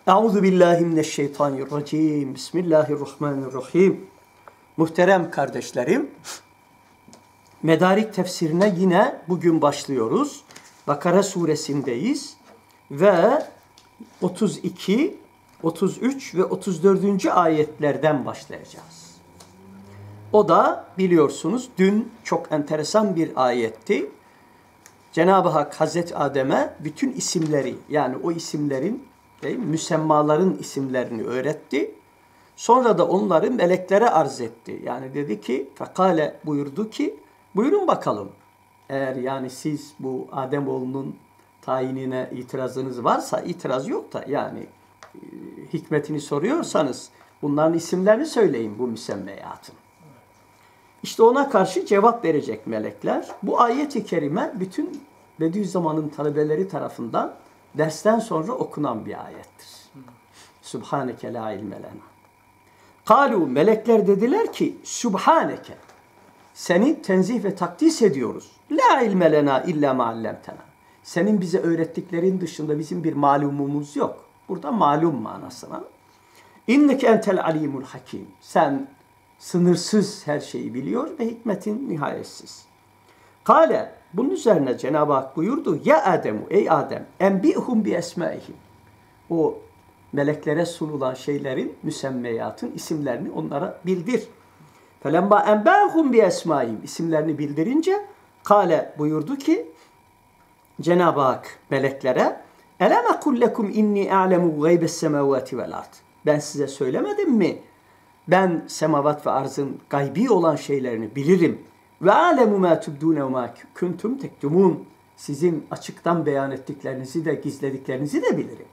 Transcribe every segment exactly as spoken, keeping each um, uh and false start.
Euzu billahi mineşşeytanirracim. Bismillahirrahmanirrahim. Muhterem kardeşlerim, Medarik tefsirine yine bugün başlıyoruz. Bakara suresindeyiz ve otuz iki, otuz üç ve otuz dördüncü ayetlerden başlayacağız. O da biliyorsunuz dün çok enteresan bir ayetti. Cenab-ı Hak Hazreti Adem'e bütün isimleri, yani o isimlerin, değil mi, müsemmaların isimlerini öğretti. Sonra da onları meleklere arz etti. Yani dedi ki, fekale buyurdu ki, buyurun bakalım. Eğer yani siz bu Ademoğlunun tayinine itirazınız varsa, itiraz yok da yani e, hikmetini soruyorsanız bunların isimlerini söyleyin bu müsemmeyatın. İşte ona karşı cevap verecek melekler. Bu ayet-i kerime bütün Bediüzzaman'ın talebeleri tarafından dersten sonra okunan bir ayettir. Subhaneke la ilme lena. Kalu, melekler dediler ki, Subhaneke, seni tenzih ve takdis ediyoruz. La ilme lena illa ma allamtena. Senin bize öğrettiklerin dışında bizim bir malumumuz yok. Burada malum manasına. İnneke entel alimul hakim. Sen sınırsız her şeyi biliyor ve hikmetin nihayetsiz. Kale, bunun üzerine Cenab-ı Hak buyurdu. Ya Ademu, ey Adem, enbi'hum bi esmaihim. O meleklere sunulan şeylerin, müsemmeyatın isimlerini onlara bildir. Felemma enba'hum bi esmaihim. İsimlerini bildirince, kale buyurdu ki, Cenab-ı Hak meleklere, elem ekul lekum inni a'lemu gaybes semavati vel ard. Ben size söylemedim mi? Ben semavat ve arzın gaybi olan şeylerini bilirim. Ve alemu ma tubdune ve ma kuntum tektumun. Sizin açıktan beyan ettiklerinizi de gizlediklerinizi de bilirim.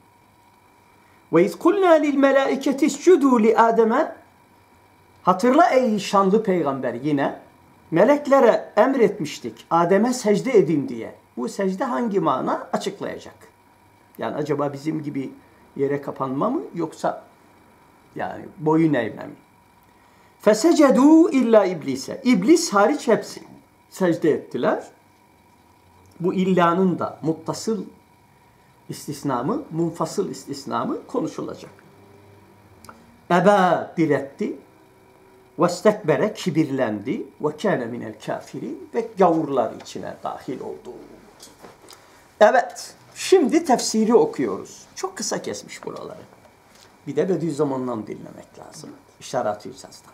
Ve iz kulna lil melaiketi iscudu li Adem'e. Hatırla ey şanlı peygamber, yine meleklere emretmiştik Adem'e secde edin diye. Bu secde hangi mana açıklayacak? Yani acaba bizim gibi yere kapanma mı, yoksa yani boyun eğme mi? Fesecedu illa iblise. İblis hariç hepsi secde ettiler. Bu illanın da muttasıl istisnamı, munfasıl istisnamı konuşulacak. Eba diretti. Vestekbere, kibirlendi. Ve kâne minel kafirin. Ve gavurlar içine dahil oldu. Evet, şimdi tefsiri okuyoruz. Çok kısa kesmiş buraları. Bir de Bediüzzaman'dan dinlemek lazım. İşaret-i İcaz'dan.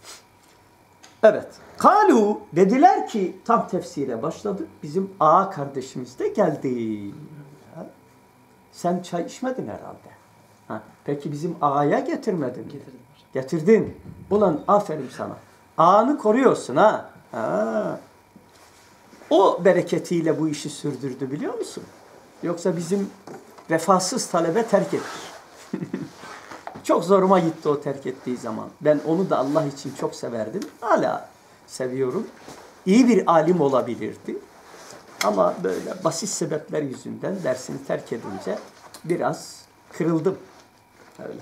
Evet. Kalu, dediler ki, tam tefsire başladık. Bizim ağa kardeşimiz de geldi. Ha? Sen çay içmedin herhalde. Ha? Peki bizim ağaya getirmedin mi? Getirdim. Getirdin. Ulan aferin sana. Ağanı koruyorsun ha. ha. O bereketiyle bu işi sürdürdü, biliyor musun? Yoksa bizim vefasız talebe terk etti. Çok zoruma gitti o terk ettiği zaman. Ben onu da Allah için çok severdim. Hala seviyorum. İyi bir alim olabilirdi. Ama böyle basit sebepler yüzünden dersini terk edince biraz kırıldım. Öyle.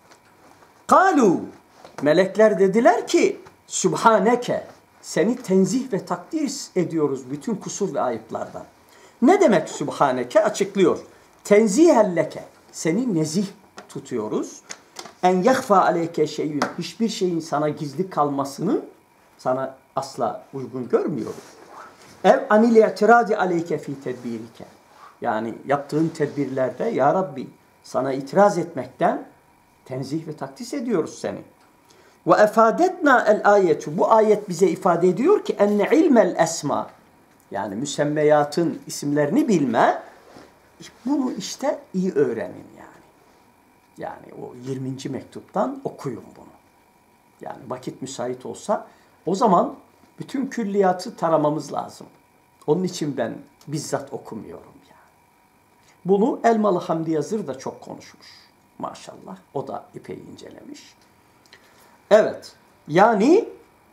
Kalu, melekler dediler ki, Subhaneke, seni tenzih ve takdis ediyoruz bütün kusur ve ayıplardan. Ne demek Subhaneke? Açıklıyor. Tenzihelleke, seni nezih tutuyoruz. En yahfa aleyke şeyün, hiçbir şeyin sana gizli kalmasını sana asla uygun görmüyoruz. Ev anil i'tiradi aleyke fi tedbirike, yani yaptığın tedbirlerde ya Rabbi sana itiraz etmekten tenzih ve takdis ediyoruz seni. Ve efadetna el ayetu, bu ayet bize ifade ediyor ki enne ilmel esma, yani müsemmeyatın isimlerini bilme, bunu işte iyi öğrenin yani. Yani o yirminci mektuptan okuyun bunu. Yani vakit müsait olsa o zaman bütün külliyatı taramamız lazım. Onun için ben bizzat okumuyorum yani. Bunu Elmalı Hamdi Yazır da çok konuşmuş. Maşallah. O da epey incelemiş. Evet. Yani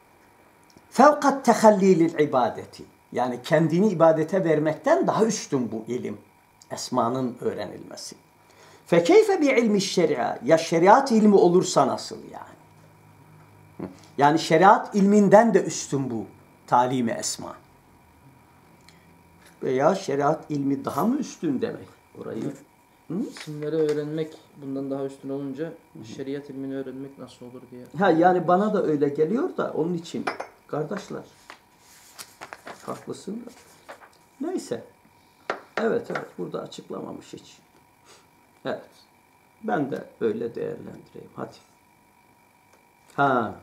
fevkat tehallilil ibadeti. Yani kendini ibadete vermekten daha üstün bu ilim. Esmanın öğrenilmesi. Fekeyfe bi ilmi şeria, ya şeriat ilmi olursa nasıl yani? Yani şeriat ilminden de üstün bu talim-i esma. Veya şeriat ilmi daha mı üstün demek? Orayı İsimleri öğrenmek bundan daha üstün olunca şeriat ilmini öğrenmek nasıl olur diye. Ha yani bana da öyle geliyor da onun için kardeşler haklısın da. Neyse. Evet evet burada açıklamamış hiç. Evet. Ben de öyle değerlendireyim. Hadi. Ha.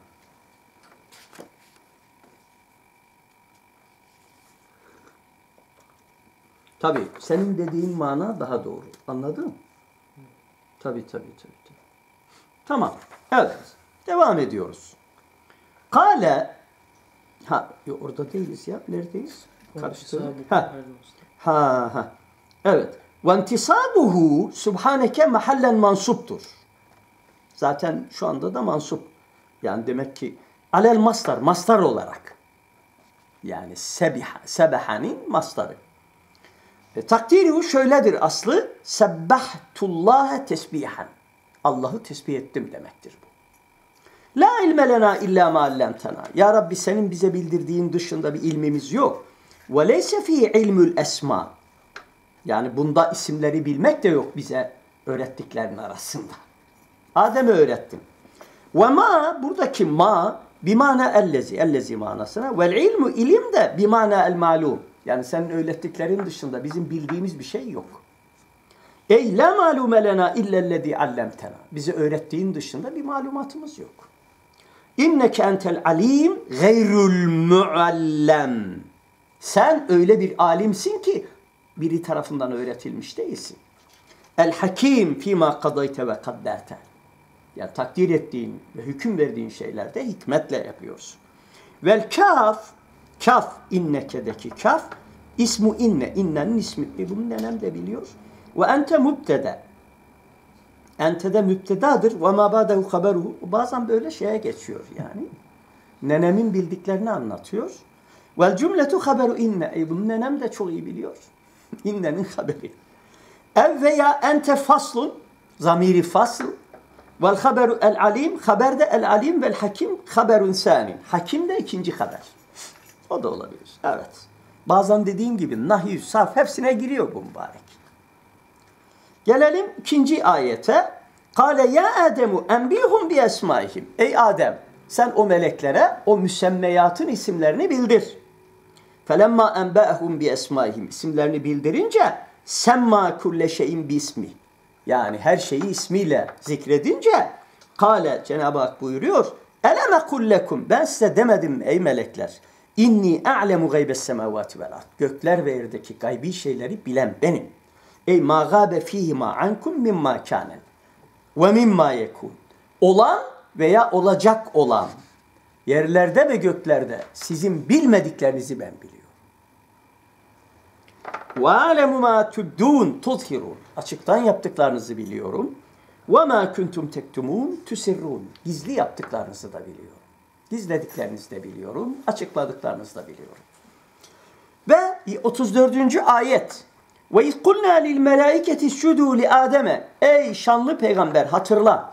Tabii senin dediğin mana daha doğru. Anladın mı? Tabii tabii tabii. tabii. Tamam. Evet. Devam ediyoruz. Kale ha orada değiliz ya. Neredeyiz? Karıştırdım. Ha. Ha ha. Evet. Ve intisabuhu subhaneke mahallen mansuptur. Zaten şu anda da mansup. Yani demek ki alel mastar, mastar olarak. Yani sebiha, sebahanin mastarı. E, takdiri şöyledir aslı. Sebbahtullaha tesbihan. Allah'ı tesbih ettim demektir bu. La ilme lena illa ma allamtana. Ya Rabbi senin bize bildirdiğin dışında bir ilmimiz yok. Ve leyse fi ilmül esma. Yani bunda isimleri bilmek de yok bize öğrettiklerin arasında. Adem'e öğrettim. Ve ma buradaki ma bimana ellezi, ellezi manasına. Vel ilmu ilim de bimana el malum. Yani senin öğrettiklerin dışında bizim bildiğimiz bir şey yok. Ey la malume lena illellezî allamtena. Bize öğrettiğin dışında bir malumatımız yok. İnneke entel alim gayrul muallem. Sen öyle bir alimsin ki biri tarafından öğretilmiş değilsin. El hakim fîmâ kadayte ve kadderte. Yani takdir ettiğin ve hüküm verdiğin şeylerde hikmetle yapıyorsun. Vel kaf, kaf innekedeki kaf, ismu inne, innenin ismi. E bunu nenem de biliyor. Ve ente mübtede. Ente de mübtedadır. Ve ma ba'dehu haberuhu. Bazen böyle şeye geçiyor yani. Nenemin bildiklerini anlatıyor. Vel cümletu haberu inne. E bunu nenem de çok iyi biliyor. İnnenin haberi. Ev veya ente faslun. Zamiri fasl. Vel haberu el alim. Haber de el alim vel hakim haberun sani. Hakim de ikinci haber. O da olabilir. Evet. Bazen dediğim gibi nahiy, sarf hepsine giriyor bu mübarek. Gelelim ikinci ayete. Kale ya Ademu enbihum bi esmaihim. Ey Adem sen o meleklere o müsemmeyatın isimlerini bildir. Felemma enba'hum bi esmaihim. İsimlerini bildirince semma kulle şeyin bi ismi. Yani her şeyi ismiyle zikredince kale Cenab-ı Hak buyuruyor. Eleme kullekum. Ben size demedim ey melekler. İnni a'lemu gaybes semavati vel ard. Gökler ve yerdeki gaybi şeyleri bilen benim. Ey ma gâbe fîhimâ ankum mimma kânen ve mimma yekûn. Olan veya olacak olan yerlerde ve göklerde sizin bilmediklerinizi ben biliyorum. Ve alemu ma tubdûn tuzhirûn. Açıktan yaptıklarınızı biliyorum. Ve ma kuntum tektumûn tusirrûn. Gizli yaptıklarınızı da biliyorum. Gizlediklerinizi de biliyorum. Açıkladıklarınızı da biliyorum. Ve otuz dördüncü ayet. Ve iz kulna lil melaiketi iscudu li Adem'e. Ey şanlı peygamber hatırla.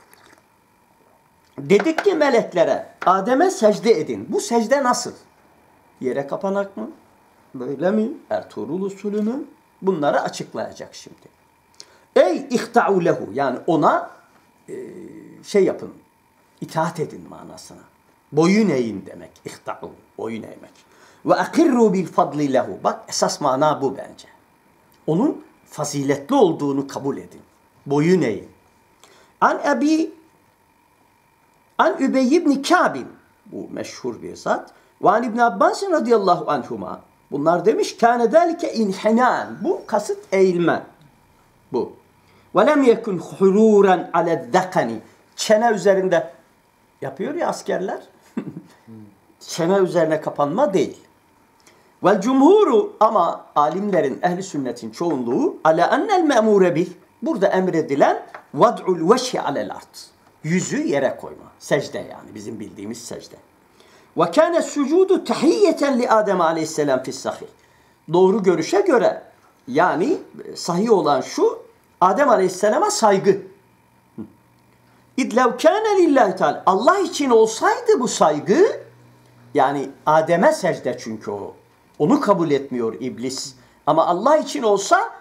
Dedik ki meleklere Adem'e secde edin. Bu secde nasıl? Yere kapanak mı? Böyle mi? Ertuğrul usulü mü? Bunları açıklayacak şimdi. Ey ihta'u lehu. Yani ona e, şey yapın. İtaat edin manasına. Boyun eğin demek. İhta'u. Boyun eğmek. Ve akirru bil fadli lehu. Bak esas mana bu bence. Onun faziletli olduğunu kabul edin. Boyun eğin. An Ebi An Übey ibn Kâb'in. Bu meşhur bir zat. Ve an İbn Abbas radıyallahu anhuma. Bunlar demiş kâne dâlike inhinân. Bu kasıt eğilme. Bu. Ve lem yekun hurûran ale'd-dakani. Çene üzerinde yapıyor ya askerler. Çene üzerine kapanma değil. Vel cumhuru ama alimlerin ehli sünnetin çoğunluğu ala ennel me'mure bih. Burada emredilen vad'ul veşhi alel ard. Yüzü yere koyma. Secde yani bizim bildiğimiz secde. Ve kâne sucudu tahiyyeten li Adem aleyhisselam fis sahih. Doğru görüşe göre yani sahih olan şu Adem aleyhisselama saygı. İdlev kâne lillahi teâlâ. Allah için olsaydı bu saygı yani Adem'e secde çünkü o. Onu kabul etmiyor iblis. Ama Allah için olsa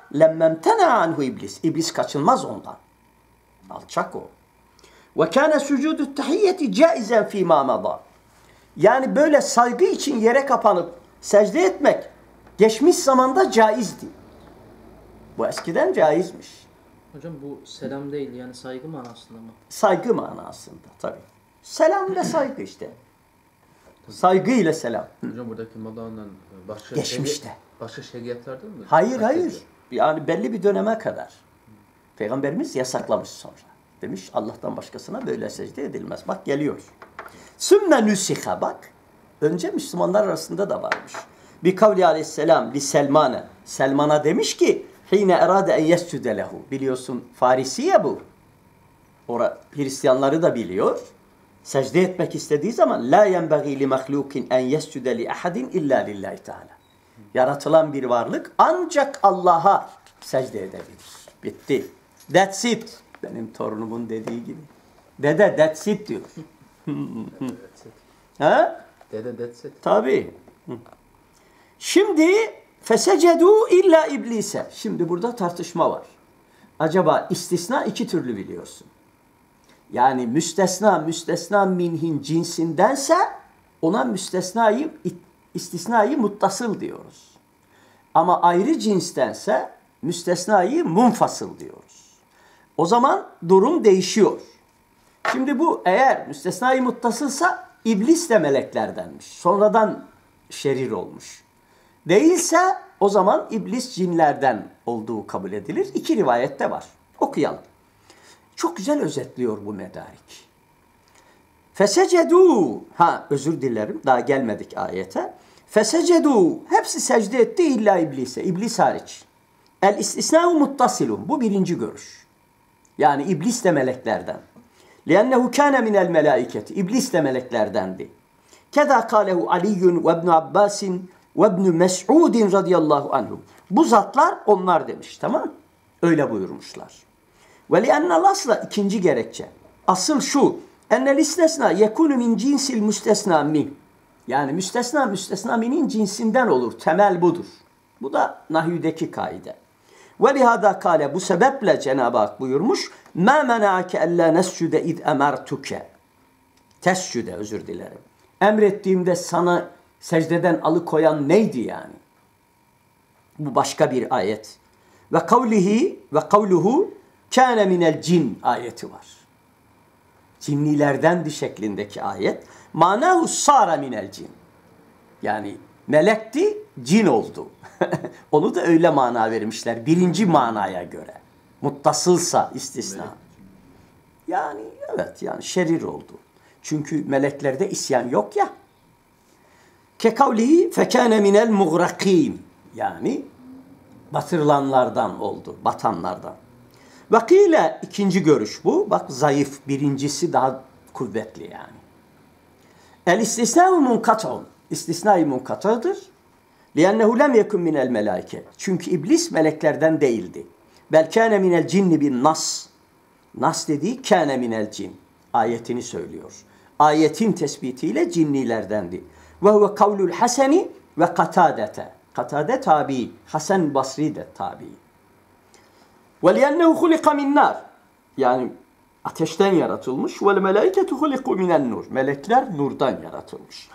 lemmemtena anhu iblis. İblis kaçınmaz ondan. Alçak o. Ve kâne sucudu tahiyyeti caizen fîmâ madâ. Yani böyle saygı için yere kapanıp secde etmek geçmiş zamanda caizdi. Bu eskiden caizmiş. Hocam bu selam değil yani saygı manasında mı? Saygı manasında tabii. Selam ile saygı işte. Saygı ile selam. Hocam buradaki madağından başka geçmişte. Şeri, başka şeriatlardan mı? Hayır hayır. Yani belli bir döneme kadar. Peygamberimiz yasaklamış sonra. Demiş Allah'tan başkasına böyle secde edilmez. Bak geliyor. Sümme nüsiha bak. Önce Müslümanlar arasında da varmış. Bir kavli aleyhisselam li Selman'a. Selman'a demiş ki hine erade en yescude lehu. Biliyorsun Farisiye bu. Ora Hristiyanları da biliyor. Secde etmek istediği zaman la yenbagî li mahlukin en yescude li ahadin illa lillahi teala. Yaratılan bir varlık ancak Allah'a secde edebilir. Bitti. That's it. Benim torunumun dediği gibi. Dede that's it diyor. Ha? Dede that's it. Tabii. Şimdi fesecedu illa iblise. Şimdi burada tartışma var. Acaba istisna iki türlü biliyorsun. Yani müstesna müstesna minhin cinsindense ona müstesnayı istisnayı muttasıl diyoruz. Ama ayrı cinstense müstesnayı munfasıl diyoruz. O zaman durum değişiyor. Şimdi bu eğer müstesnayı muttasılsa iblis de meleklerdenmiş. Sonradan şerir olmuş. Değilse o zaman iblis cinlerden olduğu kabul edilir. İki rivayette var. Okuyalım. Çok güzel özetliyor bu medarik. Fesecedu. Ha özür dilerim. Daha gelmedik ayete. Fesecedu. Hepsi secde etti illa iblise. İblis hariç. El istisnâhu muttasilun. Bu birinci görüş. Yani iblis de meleklerden. لِأَنَّهُ كَانَ مِنَ الْمَلَائِكَةِ İblis de meleklerdendi. كَذَا قَالَهُ عَلِيٌّ وَابْنُ عَبَّاسٍ وَابْنُ مَسْعُودٍ radıyallahu anhum. Bu zatlar onlar demiş. Tamam. Öyle buyurmuşlar. وَلِأَنَّ الْأَصْلَ ikinci gerekçe. Asıl şu. اَنَّ الْاِسْتَسْنَا يَكُونُ مِنْ جِنْسِ الْمُسْتَسْنَا مِنْ. Yani müstesna müstesna minin cinsinden olur. Temel budur. Bu da nahyüdeki kaide. وَلِهَذَا kâle bu sebeple Cenab-ı Hak buyurmuş. مَا مَنَعَكَ أَلَّا نَسْجُدَ اِذْ اَمَرْتُكَ Tescüde özür dilerim. Emrettiğimde sana secdeden alıkoyan neydi yani? Bu başka bir ayet. Ve kavlihi ve kavluhu kâne minel cin ayeti var. Cinnilerdendi şeklindeki ayet. Manahu sâra minel cin. Yani melekti, cin oldu. Onu da öyle mana vermişler. Birinci manaya göre. Muttasılsa istisna. Yani evet yani şerir oldu. Çünkü meleklerde isyan yok ya. Kekavlihi fekâne minel muğrakîn. Yani batırılanlardan oldu. Batanlardan. Vakile ikinci görüş bu. Bak zayıf. Birincisi daha kuvvetli yani. El istisna-u munkat'un. İstisna-i munkat'adır. لِيَنَّهُ لَمْ يَكُنْ مِنَ الْمَلَائِكَةِ Çünkü iblis meleklerden değildi. بَلْ كَانَ مِنَ الْجِنِّ بِالنَّصِ Nas dediği kâne minel cin. Ayetini söylüyor. Ayetin tespitiyle cinnilerdendi. Ve huve kavlul haseni ve katadete. Katade tabi. Hasan Basri de tabi. Ve liyennehu hulika min nar. Yani ateşten yaratılmış. Vel melaiketu huliku minen nur. Melekler nurdan yaratılmış.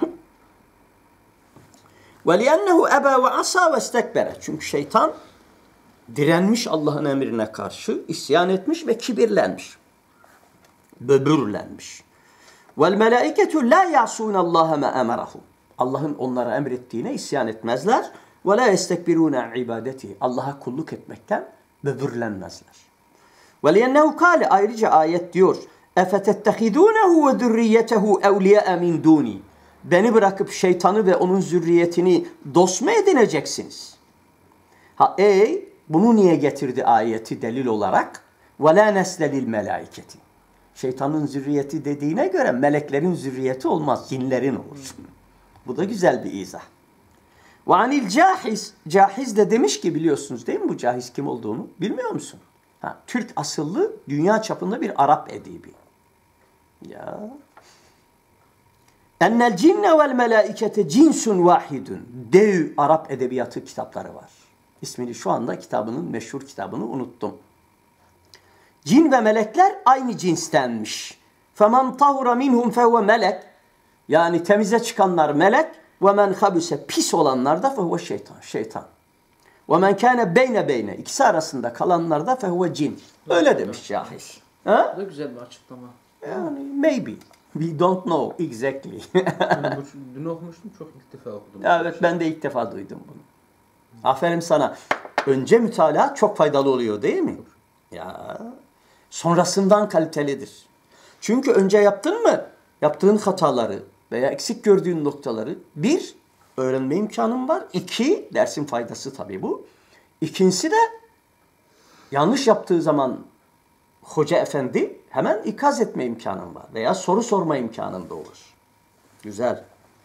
Ve liyennehu eba ve asa ve istekbere. Çünkü şeytan direnmiş Allah'ın emrine karşı, isyan etmiş ve kibirlenmiş. Böbürlenmiş. Vel melaiketu la ya'sunallaha ma emarahum. Allah'ın onlara emrettiğine isyan etmezler. Ve la yestekbiruna ibadeti. Allah'a kulluk etmekten böbürlenmezler. Ve liyennehu kâle ayrıca ayet diyor. Efetettehidûnehu ve zürriyetehu evliyae min dûni. Beni bırakıp şeytanı ve onun zürriyetini dost mu edineceksiniz? Ha ey bunu niye getirdi ayeti delil olarak? وَلَا نَسْلَ لِلْمَلَائِكَةِ Şeytanın zürriyeti dediğine göre meleklerin zürriyeti olmaz, cinlerin olur. Bu da güzel bir izah. وَعَنِ الْجَاحِزِ Cahiz de demiş ki biliyorsunuz değil mi bu Cahiz kim olduğunu? Bilmiyor musun? Ha, Türk asıllı dünya çapında bir Arap edibi. Ya. اَنَّ الْجِنَّ وَالْمَلَائِكَةَ cinsun vahidun. Dev Arap edebiyatı kitapları var. İsmini şu anda kitabının, meşhur kitabını unuttum. Cin ve melekler aynı cinstenmiş. فَمَنْ طَهُرَ مِنْهُمْ فَهُوَ melek. Yani temize çıkanlar melek. وَمَنْ خَبُسَ pis olanlar da فَهُوَ şeytan. Şeytan. وَمَنْ كَانَ beyne beyne ikisi arasında kalanlar da فَهُوَ cin. Öyle demiş şahis. Ha? Bu da güzel bir açıklama. Yani maybe. We don't know exactly. Yani bu- dün okumuştum, çok ilk defa okudum. Evet, ben de ilk defa duydum bunu. Aferin sana. Önce mütalaa çok faydalı oluyor değil mi? Ya. Sonrasından kalitelidir. Çünkü önce yaptın mı? Yaptığın hataları veya eksik gördüğün noktaları bir, öğrenme imkanın var. İki, dersin faydası tabii bu. İkincisi de yanlış yaptığı zaman hoca efendi hemen ikaz etme imkanın var. Veya soru sorma imkanın da olur. Güzel.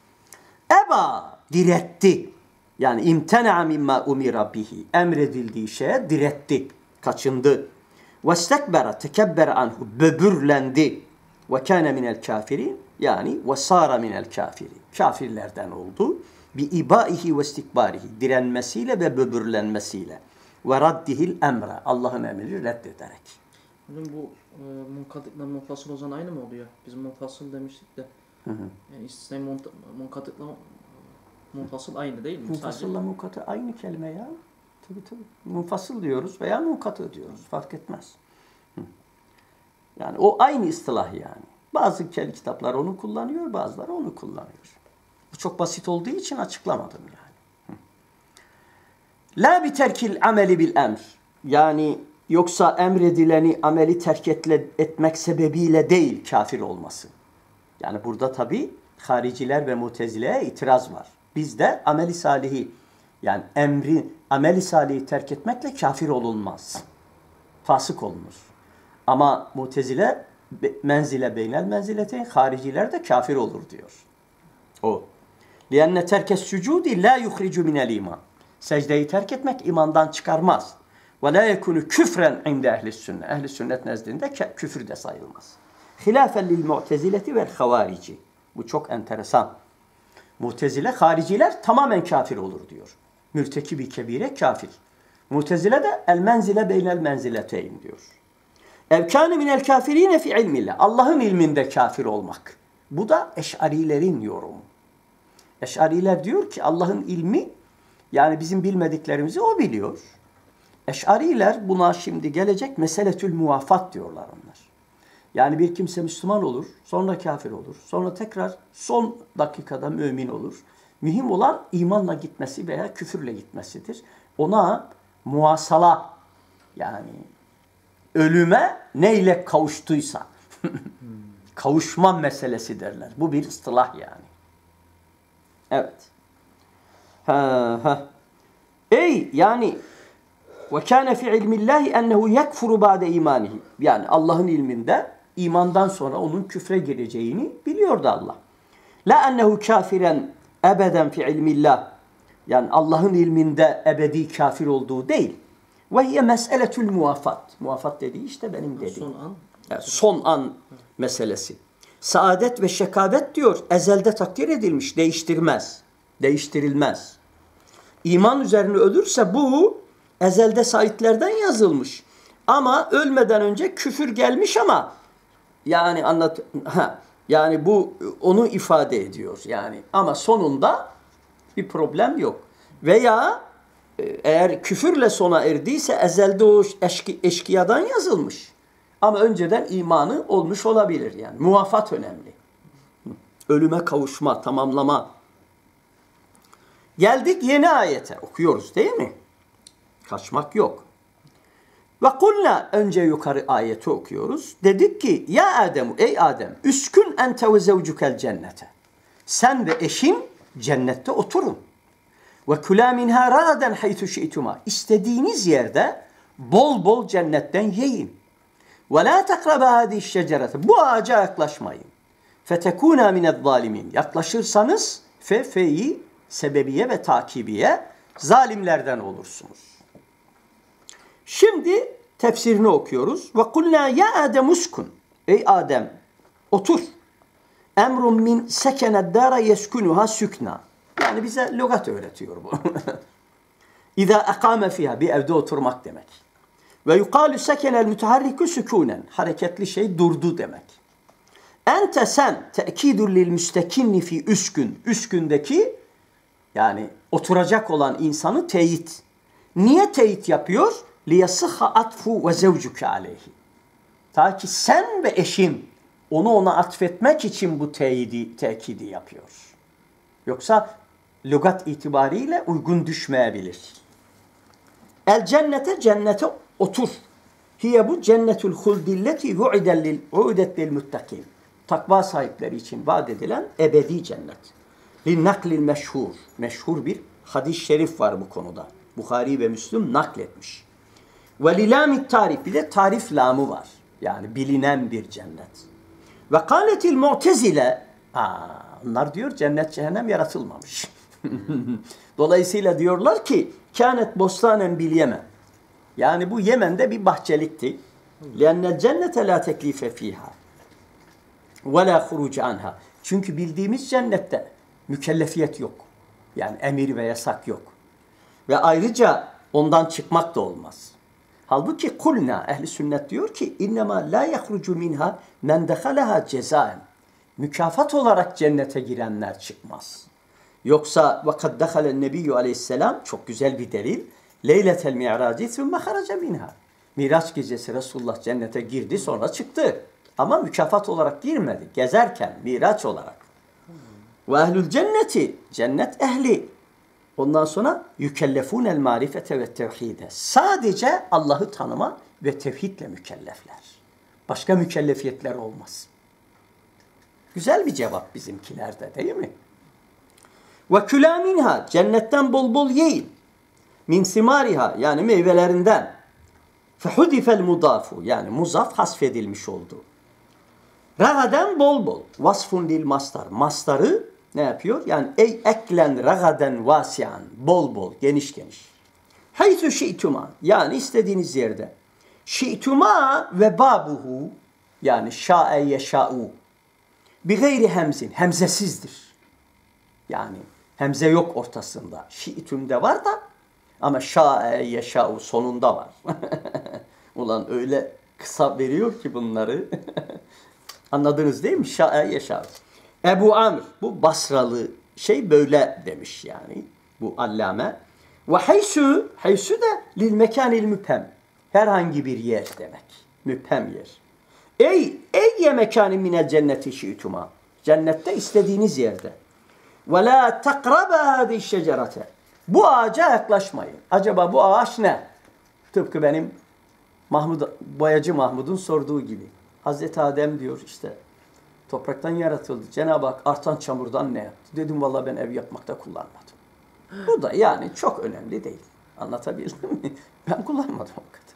Eba diretti. Yani imtena'a mimma umira bihi. Emredildiği şeye diretti. Kaçındı. Vestekbera tekebbere anhu. Böbürlendi. Ve kâne minel kafirin. Yani ve sâra minel kafirin. Kafirlerden oldu. Bi ibaihi ve istikbarihi. Direnmesiyle ve böbürlenmesiyle. Ve raddihil emre. Allah'ın emrini reddederek. Hocam bu e, munkatıkla munfasıl o zaman aynı mı oluyor? Biz munfasıl demiştik de. Hı hı. Yani istisnai munta- munkatıkla munfasıl aynı değil mi? Munfasılla munkatı aynı kelime ya. Tabii tabii. Munfasıl diyoruz veya munkatı diyoruz. Fark etmez. Hı. Yani o aynı istilah yani. Bazı kel kitaplar onu kullanıyor, bazıları onu kullanıyor. Bu çok basit olduğu için açıklamadım yani. Hı. La bi terkil ameli bil emr. Yani yoksa emredileni ameli terk etle, etmek sebebiyle değil kafir olması. Yani burada tabii hariciler ve mutezile'ye itiraz var. Bizde ameli salihi yani emri ameli salihi terk etmekle kafir olunmaz. Fasık olunur. Ama mutezile menzile beynel menzileteyn hariciler de kafir olur diyor. O. Lianne terkes sucudi la yuhricu minel iman. Secdeyi terk etmek imandan çıkarmaz. Ve la yekunu küfren inde ehli sünnet. Ehli sünnet nezdinde küfür de sayılmaz. Hilafen lil mu'tezileti vel havarici. Bu çok enteresan. Mu'tezile, hariciler tamamen kafir olur diyor. Mürtekibi kebire kafir. Mu'tezile de el menzile beynel menzileteyn diyor. Evkâne minel kafirine fi ilmillah. Allah'ın ilminde kafir olmak. Bu da eş'arilerin yorumu. Eş'ariler diyor ki Allah'ın ilmi yani bizim bilmediklerimizi o biliyor. Eş'ariler buna şimdi gelecek meseletül muvafat diyorlar onlar. Yani bir kimse Müslüman olur, sonra kafir olur, sonra tekrar son dakikada mümin olur. Mühim olan imanla gitmesi veya küfürle gitmesidir. Ona muasala yani ölüme neyle kavuştuysa kavuşma meselesi derler. Bu bir ıstılah yani. Evet. Ha, ha. Ey yani ve kâne fi ilmillâhi ennehu yekfuru ba'de imanihi. Yani Allah'ın ilminde imandan sonra onun küfre gireceğini biliyordu Allah. La ennehu kafiren ebeden fi ilmillah. Yani Allah'ın ilminde ebedi kafir olduğu değil. Ve hiye mes'eletül muvafat. Muvafat dediği işte benim dediğim. Son an. Yani son an meselesi. Saadet ve şekabet diyor ezelde takdir edilmiş, değiştirmez. Değiştirilmez. İman üzerine ölürse bu ezelde saitlerden yazılmış. Ama ölmeden önce küfür gelmiş ama yani anlat ha, yani bu onu ifade ediyor yani ama sonunda bir problem yok. Veya eğer küfürle sona erdiyse ezelde o eşki, eşkıyadan yazılmış. Ama önceden imanı olmuş olabilir yani. Muvafat önemli. Ölüme kavuşma, tamamlama. Geldik yeni ayete. Okuyoruz değil mi? Kaçmak yok. Ve kulna önce yukarı ayeti okuyoruz. Dedik ki ya Adem ey Adem üskün ente ve zevcukel cennete. Sen ve eşin cennette oturun. Ve kulâ minhâ râden haythu şi'tuma. İstediğiniz yerde bol bol cennetten yiyin. Ve lâ tekrabâ hâdî şecerete. Bu ağaca yaklaşmayın. Fetekûnâ minezzâlimîn. Yaklaşırsanız fe fe'yi sebebiye ve takibiye zalimlerden olursunuz. Şimdi tefsirini okuyoruz. Ve kulnâ ya Adem uskun. Ey Adem otur. Emrun min sekened dâra yeskunuha sükna. Yani bize lügat öğretiyor bu. İza akame fiha, bir evde oturmak demek. Ve yukalu sekenel müteharriku sükunen, hareketli şey durdu demek. Ente sen te'kidun lil müstekinni fi üskün, üskündeki yani oturacak olan insanı teyit. Niye teyit yapıyor? Liyasıha atfu ve zevcuke aleyhi. Ta ki sen ve eşin onu ona atfetmek için bu teyidi, tekidi yapıyor. Yoksa lügat itibariyle uygun düşmeyebilir. El cennete, cennete otur. Hiye bu cennetül huldilleti u'idet lil muttakin. Takva sahipleri için vaat edilen ebedi cennet. Li naklil meşhur. Meşhur bir hadis-i şerif var bu konuda. Buhari ve Müslüm nakletmiş. Ve lilamit tarif, bir de tarif lamı var. Yani bilinen bir cennet. Ve kâletil mu'tezile, onlar diyor cennet cehennem yaratılmamış. Dolayısıyla diyorlar ki kânet bostanen bil Yemen. Yani bu Yemen'de bir bahçelikti. Lenne cennete la teklife fiha ve la huruc anha. Çünkü bildiğimiz cennette mükellefiyet yok. Yani emir ve yasak yok. Ve ayrıca ondan çıkmak da olmaz. Halbuki kulna, ehli sünnet diyor ki innema la yahrucu minha men dehaleha cezaen. Mükafat olarak cennete girenler çıkmaz. Yoksa vakad dehalen nebiyyü aleyhisselam, çok güzel bir delil. Leyletel mi'raci thumme haraca minha. Miraç gecesi Resulullah cennete girdi, sonra çıktı. Ama mükafat olarak girmedi. Gezerken miraç olarak. Ve ehlül cenneti, cennet ehli. Ondan sonra yükellefûnel marifete ve tevhide. Sadece Allah'ı tanıma ve tevhidle mükellefler. Başka mükellefiyetler olmaz. Güzel bir cevap bizimkilerde, değil mi? Ve külâ minha, cennetten bol bol yiyin. Min simariha, yani meyvelerinden. Fehudifel mudafu, yani muzaf hasfedilmiş oldu. Ragaden bol bol. Vasfun lil mastar. Mastarı ne yapıyor? Yani ey eklen ragaden vasian. Bol bol, geniş geniş. Haythu şi'tuma, yani istediğiniz yerde. Şi'tuma ve babuhu, yani şa'e yeşa'u. Bi gayri hemzin, hemzesizdir. Yani hemze yok ortasında. Şi'tümde var da ama şa'e yeşa'u sonunda var. Ulan öyle kısa veriyor ki bunları. Anladınız değil mi? Şa'e yeşa'u. Ebu Amr, bu Basralı şey böyle demiş yani. Bu allame. Ve haysu, haysu da lil mekanil müphem. Herhangi bir yer demek. Müphem yer. Ey, ey mekani minel cenneti şi'tuma. Cennette istediğiniz yerde. Ve la takraba hâzi şecerete. Bu ağaca yaklaşmayın. Acaba bu ağaç ne? Tıpkı benim Mahmud, boyacı Mahmud'un sorduğu gibi. Hazreti Adem diyor işte topraktan yaratıldı. Cenab-ı Hak artan çamurdan ne yaptı? Dedim vallahi ben ev yapmakta kullanmadım. Bu da yani çok önemli değil. Anlatabildim mi? Ben kullanmadım o kadar.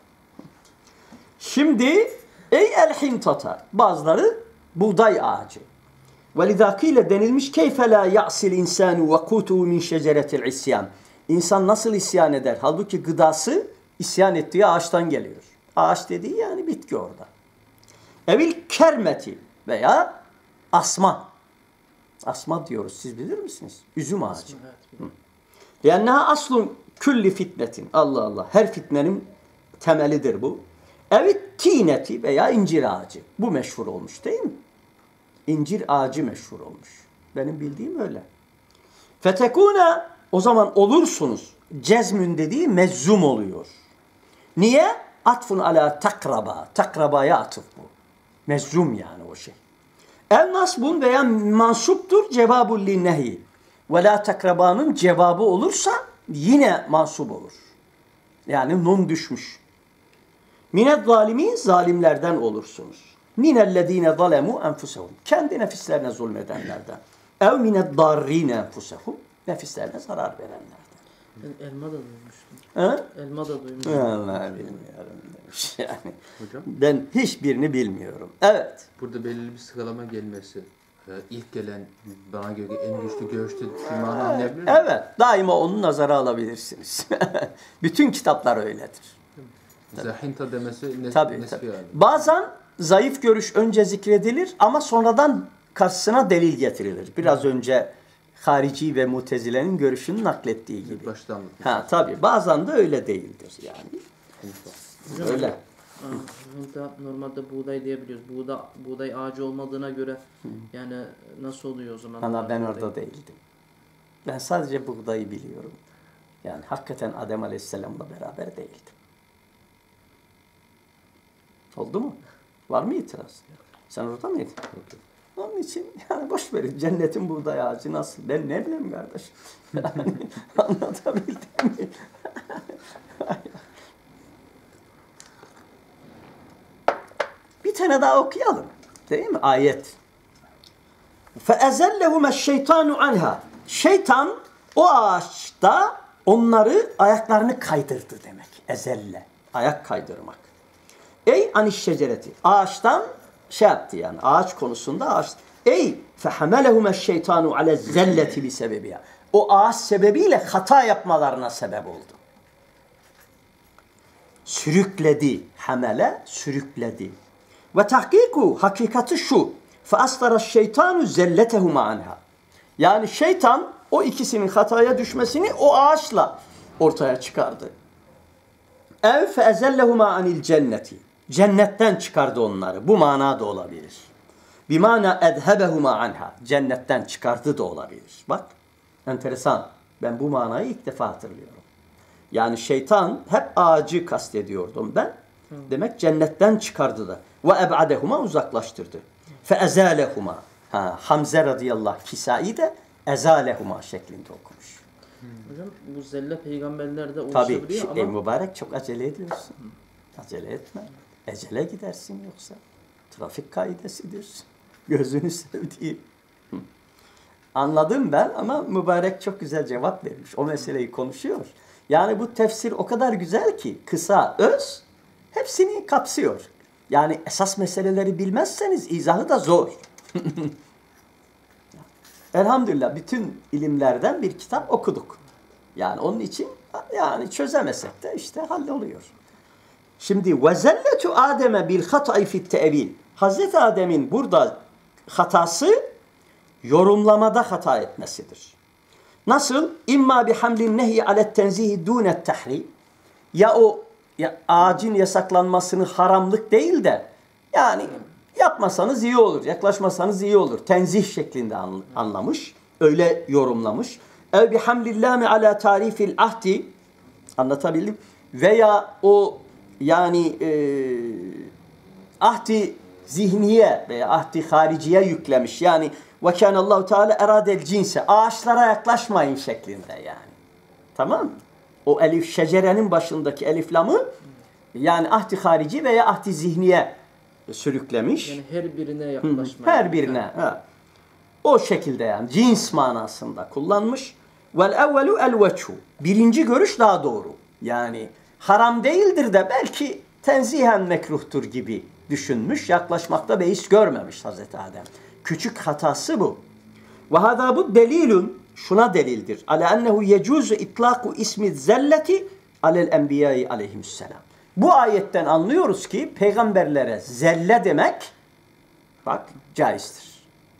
Şimdi ey el hintata. Bazıları buğday ağacı. Velidâkîle denilmiş keyfe lâ ya'sil insânu ve kûtuhu min şeceretil isyan. İnsan nasıl isyan eder? Halbuki gıdası isyan ettiği ağaçtan geliyor. Ağaç dediği yani bitki orada. Evil kermeti veya asma. Asma diyoruz. Siz bilir misiniz? Üzüm ağacı. Yani aslun külli fitnetin. Allah Allah. Her fitnenin temelidir bu. Evet tineti veya incir ağacı. Bu meşhur olmuş değil mi? İncir ağacı meşhur olmuş. Benim bildiğim öyle. Fetekuna, o zaman olursunuz. Cezmün dediği mezzum oluyor. Niye? Atfun ala takraba. Takrabaya atıf bu. Mezzum yani o şey. El nasbun veya mansuptur cevabul linnehi. Ve la takrabanın cevabı olursa yine mansub olur. Yani nun düşmüş. Mined zalimin, zalimlerden olursunuz. Minellezine zalemu enfusehum. Kendi nefislerine zulmedenlerden. Ev mined darrine enfusehum. Nefislerine zarar verenlerden. Ben elma da duymuştum. He? Elma da duymuştum. Vallahi bilmiyorum demiş yani. Hocam? Ben hiçbirini bilmiyorum. Evet. Burada belirli bir sıralama gelmesi. e, ilk gelen bana göre en güçlü görüşte bir mana anlayabilir miyim? Evet. Daima onu nazara alabilirsiniz. Bütün kitaplar öyledir. Mesela hinta demesi nes Tabii, nesfi tabii. yani. Bazen zayıf görüş önce zikredilir ama sonradan karşısına delil getirilir. Biraz önce harici ve mutezilenin görüşünü naklettiği gibi. Baştan mı? Ha tabii bazen de öyle değildir yani. Hocam, Öyle. Aa, Hınta normalde buğday diyebiliyoruz. Buğday, buğday ağacı olmadığına göre yani nasıl oluyor o zaman? Ana ben Buğday- orada değildim. Ben sadece buğdayı biliyorum. Yani hakikaten Adem Aleyhisselam'la beraber değildim. Oldu mu? Var mı itiraz? Sen orada mıydın? Onun için yani boş verin. Cennetin buğday ağacı nasıl? Ben ne bileyim kardeş. Yani anlatabildim mi? Bir tane daha okuyalım. Değil mi? Ayet. فَاَزَلَّهُمَ الشَّيْطَانُ عَنْهَا Şeytan o ağaçta onları ayaklarını kaydırdı demek. Ezelle. Ayak kaydırmak. Ey aniş şecereti. Ağaçtan şey yaptı yani. Ağaç konusunda ağaç. Ey فَحَمَلَهُمَ الشَّيْطَانُ عَلَى الزَّلَّةِ بِسَبَبِهَا O ağaç sebebiyle hata yapmalarına sebep oldu. Sürükledi. Hamele sürükledi. Ve tahkiku hakikati şu. فَأَسْتَرَ الشَّيْطَانُ زَلَّتَهُمَا عَنْهَا Yani şeytan o ikisinin hataya düşmesini o ağaçla ortaya çıkardı. اَوْ فَاَزَلَّهُمَا عَنِ الْجَنَّةِ Cennetten çıkardı onları. Bu manada olabilir. بِمَانَا اَذْهَبَهُمَا عَنْهَا Cennetten çıkardı da olabilir. Bak, enteresan. Ben bu manayı ilk defa hatırlıyorum. Yani şeytan hep ağacı kastediyordum ben. Demek cennetten çıkardı da. وَاَبْعَدَهُمَا Uzaklaştırdı. فَاَزَالَهُمَا ha, Hamze radıyallahu Kisai de ezalehuma şeklinde okumuş. Hocam bu zelle peygamberlerde Tabii oluşabiliyor e, ama mübarek çok acele ediyorsun. Acele etme. Ecele gidersin yoksa. Trafik kaidesidir. Gözünü sevdiği. Hı. Anladım ben ama mübarek çok güzel cevap vermiş. O meseleyi konuşuyor. Yani bu tefsir o kadar güzel ki kısa, öz hepsini kapsıyor. Yani esas meseleleri bilmezseniz izahı da zor. Elhamdülillah bütün ilimlerden bir kitap okuduk. Yani onun için yani çözemesek de işte halloluyor. Şimdi vezelletu Adem'e bil hat'i fit tevil. Hazreti Adem'in burada hatası yorumlamada hata etmesidir. Nasıl? İmma bi hamlin nehy alet tenzihi dunet tahrim. Ya o ya ağacın yasaklanmasını haramlık değil de yani yapmasanız iyi olur, yaklaşmasanız iyi olur. Tenzih şeklinde anlamış, öyle yorumlamış. Ev bi hamlillâmi alâ tarifil ahdi anlatabildim. Veya o yani e, ahdi zihniye veya ahdi hariciye yüklemiş. Yani ve kânallâhu teâlâ eradel cinse ağaçlara yaklaşmayın şeklinde yani. Tamam mı? O elif şecerenin başındaki elif lamı yani ahdi harici veya ahdi zihniye sürüklemiş. yani her birine yaklaşmayın. Her birine. Ha. O şekilde yani cins manasında kullanmış. Vel evvelu el veçhu. Birinci görüş daha doğru. Yani haram değildir de belki tenzihen mekruhtur gibi düşünmüş. Yaklaşmakta beis görmemiş Hazreti Adem. Küçük hatası bu. Ve hâzâ bu delilun şuna delildir. Ala ennehu yecuzu itlâku ismi zelleti alel enbiyâi aleyhisselam. Bu ayetten anlıyoruz ki peygamberlere zelle demek bak caizdir.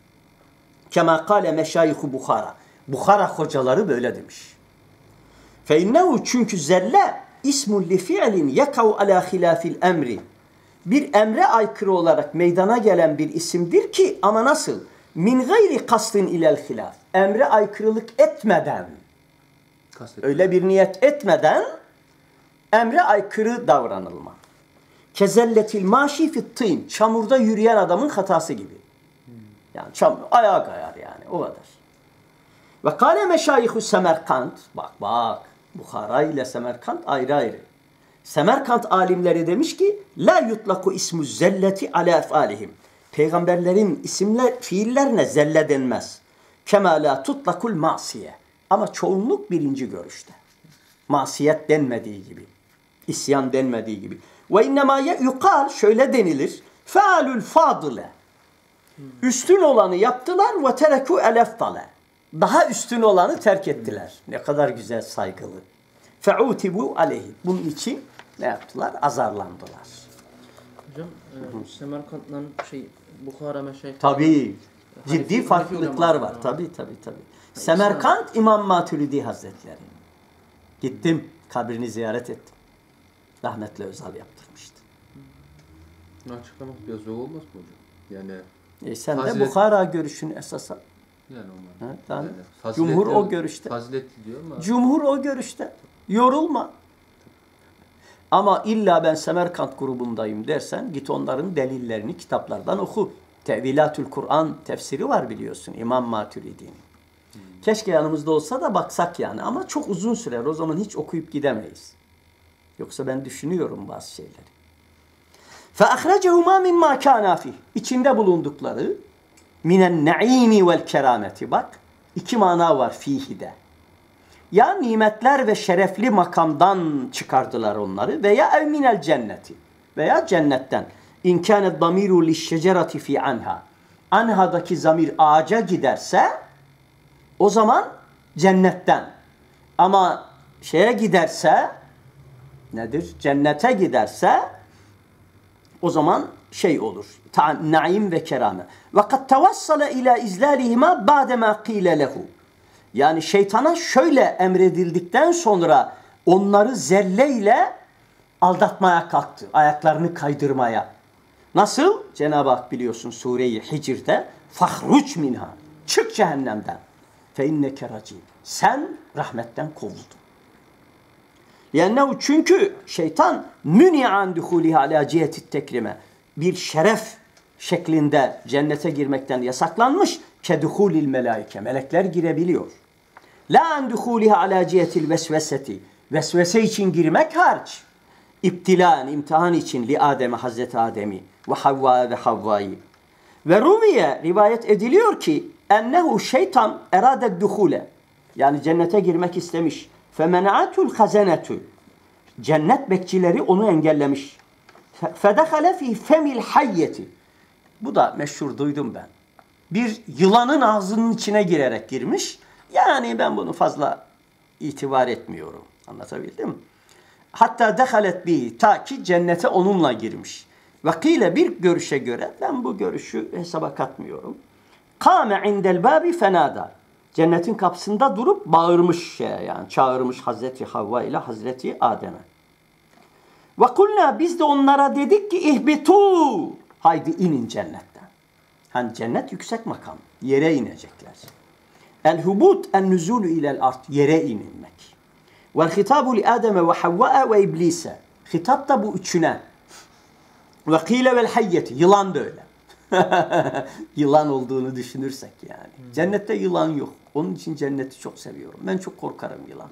Kema kâle meşâyihu Bukhara. Bukhara hocaları böyle demiş. Fe innehu çünkü zelle ismun li fi'lin yekav ala hilafil emri. Bir emre aykırı olarak meydana gelen bir isimdir ki ama nasıl? Min gayri kastin ilel hilaf. Emre aykırılık etmeden, öyle bir niyet etmeden emre aykırı davranılma. Kezelletil maşi fit tîn. Çamurda yürüyen adamın hatası gibi. Yani çamur, ayağa kayar yani o kadar. Ve kâle meşâyihu Semerkant. Bak bak. Bukhara ile Semerkant ayrı ayrı. Semerkant alimleri demiş ki la yutlaku ismu zelleti ala efalihim. Peygamberlerin isimler, fiillerine zelle denmez. Kema la tutlakul masiye. Ama çoğunluk birinci görüşte. Masiyet denmediği gibi. İsyan denmediği gibi. Ve innemâ yukal şöyle denilir. Fealul fadile. Üstün olanı yaptılar ve tereku eleftale. Daha üstün olanı terk ettiler. Ne kadar güzel saygılı. Fe'utibu aleyhi. Bunun için ne yaptılar? Azarlandılar. Hocam e, Semerkant'la şey Bukhara meşayih Tabii. Ciddi Hanefi- farklılıklar Hanefi var. ulema. Tabii tabii tabii. Semerkant İmam Maturidi Hazretleri. Gittim, kabrini ziyaret ettim. Rahmetli Özal yaptırmıştı. Bunu açıklamak biraz zor olmaz mı hocam? Yani E sen de Fazilet- Bukhara görüşünü esas al. yani onlar. Ha, yani faziletli- Cumhur o görüşte. Faziletli diyor ama Cumhur o görüşte. Yorulma. Ama illa ben Semerkant grubundayım dersen git onların delillerini kitaplardan oku. Tevilatül Kur'an tefsiri var biliyorsun İmam Maturidi'nin. Hmm. Keşke yanımızda olsa da baksak yani ama çok uzun sürer. O zaman hiç okuyup gidemeyiz. Yoksa ben düşünüyorum bazı şeyleri. فَاَخْرَجَهُمَا مِمَّا كَانَا فِيهِ İçinde bulundukları minen naimi vel kerameti. Bak iki mana var fihi'de. Ya nimetler ve şerefli makamdan çıkardılar onları veya ev minel cenneti veya cennetten. İn kânet damiru lişşecerati fi anha. Anha'daki zamir ağaca giderse o zaman cennetten. Ama şeye giderse nedir? Cennete giderse o zaman şey olur. Naim ve kerame. Ve kad tevassala ila izlalihima ba'dema qîle lehu. Yani şeytana şöyle emredildikten sonra onları zelleyle aldatmaya kalktı. Ayaklarını kaydırmaya. Nasıl? Cenab-ı Hak biliyorsun Sure-i Hicr'de fahruç minha. Çık cehennemden. Fe inneke racim. Sen rahmetten kovuldun. Yani çünkü şeytan müni'an duhuliha ala cihetit tekrime. Bir şeref şeklinde cennete girmekten yasaklanmış. Keduhulil melaike. Melekler girebiliyor. La an duhuliha ala cihetil vesveseti. Vesvese için girmek hariç. İptilan, imtihan için li Adem'e, Hazreti Adem'i ve Havva ve Havva'yı. Ve ruviye rivayet ediliyor ki ennehu şeytan erade duhule. Yani cennete girmek istemiş. Femena'atul hazenetu. Cennet bekçileri onu engellemiş. Fedehale fi femil hayyeti. Bu da meşhur duydum ben. Bir yılanın ağzının içine girerek girmiş. Yani ben bunu fazla itibar etmiyorum. Anlatabildim mi? Hatta dehalet bi ta ki cennete onunla girmiş. Vakile bir görüşe göre ben bu görüşü hesaba katmıyorum. Kâme indel bâbi fenâdâ. Cennetin kapısında durup bağırmış şeye yani çağırmış Hazreti Havva ile Hazreti Adem'e. Ve kulna biz de onlara dedik ki ihbitu. Haydi inin cennetten. Hani cennet yüksek makam. Yere inecekler. El hubut en nuzulu ilel art. Yere inilmek. Vel hitabu li Adem'e ve Havva'e ve İblise. Hitap da bu üçüne. Ve kîle vel hayyeti. Yılan da öyle. Yılan olduğunu düşünürsek yani. Hmm. Cennette yılan yok. Onun için cenneti çok seviyorum. Ben çok korkarım yılan.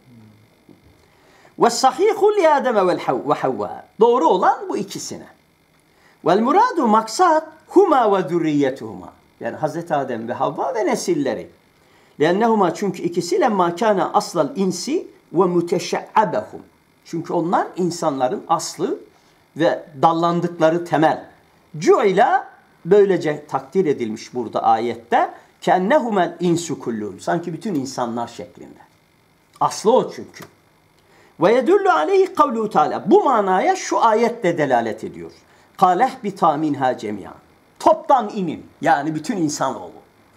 Ve sahihu li Adem'e ve Havva. Doğru olan bu ikisine. Vel muradu maksat huma ve zürriyetuhuma. Yani Hazreti Adem ve Havva ve nesilleri. Lennehuma çünkü ikisi lemma kana aslal insi ve muteşe'abehum. Çünkü onlar insanların aslı ve dallandıkları temel. Cu'ila böylece takdir edilmiş burada ayette. Kennehumel insu kullun. Sanki bütün insanlar şeklinde. Aslı o çünkü. Ve yedullu aleyhi kavluhu teala. Bu manaya şu ayette delalet ediyor. Kaleh bita minha cemiyan. Toptan inin. Yani bütün insanoğlu.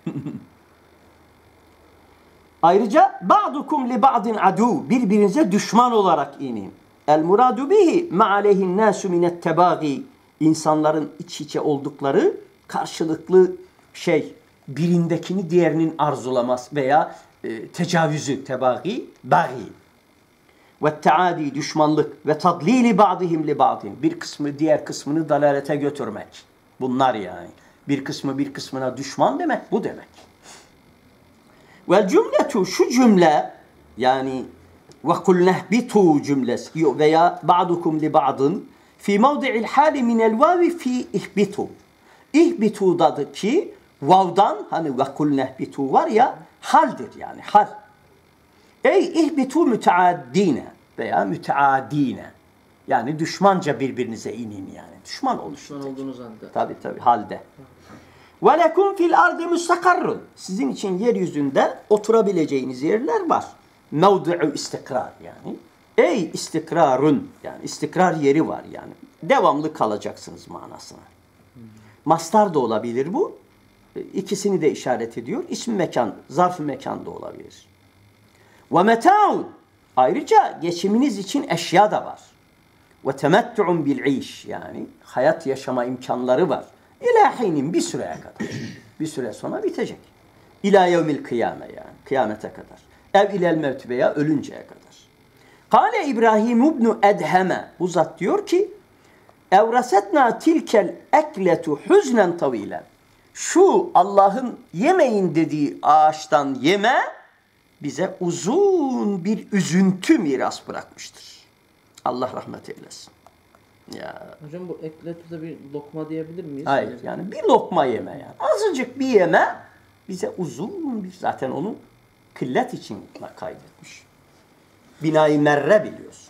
Ayrıca ba'dukum li ba'din adu. Birbirinize düşman olarak inin. El muradu bihi ma aleyhin nasu minet tebagi. İnsanların iç içe oldukları karşılıklı şey birindekini diğerinin arzulaması veya e, tecavüzü tebagi, bagi. Ve taadi düşmanlık ve tadlili ba'dihim li ba'din. Bir kısmı diğer kısmını dalalete götürmek. Bunlar yani. Bir kısmı bir kısmına düşman demek bu demek. Vel cümletu şu cümle yani ve kul nehbitu cümlesi veya ba'dukum li ba'dın fi mevdi'il hali minel vavi fi ihbitu. İhbitu'daki vav'dan hani ve kul nehbitu var ya haldir yani hal. Ey ihbitu müteaddine veya müteadine. Yani düşmanca birbirinize inin yani. Düşman oluşun. Düşman olduğunuz halde. Tabii tabii halde. Ve lekum fil ardi mustakarrun. Sizin için yeryüzünde oturabileceğiniz yerler var. Mevdu'u istikrar yani. Ey istikrarun yani istikrar yeri var yani. Devamlı kalacaksınız manasına. Mastar da olabilir bu. ikisini de işaret ediyor. İsim mekan, zarf-ı mekan da olabilir. Ve meta'un. Ayrıca geçiminiz için eşya da var. Ve temettu'un bil'iş, yani hayat yaşama imkanları var. İlâhinin bir süreye kadar. Bir süre sonra bitecek. İlâ yevmil kıyame, yani kıyamete kadar. Ev ilel mevt, veya ölünceye kadar. Kâle İbrahim ibn Edheme, bu zat diyor ki evrasetna tilkel ekletu huznen tavilen. Şu Allah'ın yemeyin dediği ağaçtan yeme bize uzun bir üzüntü miras bırakmıştır. Allah rahmet eylesin. Ya. Hocam bu ekletüde bir lokma diyebilir miyiz? Hayır, yani bir lokma yeme yani. Azıcık bir yeme bize uzun bir, zaten onu kıllet için kaydetmiş. Binayı merre biliyorsun.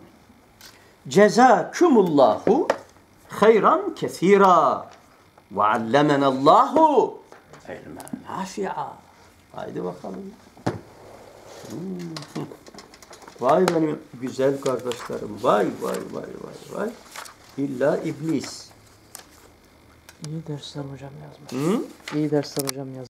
Cezâkumullahu hayran kesîrâ ve allemenallahu ilmen nâfi'a. Haydi bakalım. Hmm. Vay benim güzel kardeşlerim. Vay vay vay vay vay. İlla iblis. İyi dersler hocam yazmış. Hı? İyi dersler hocam yazmış.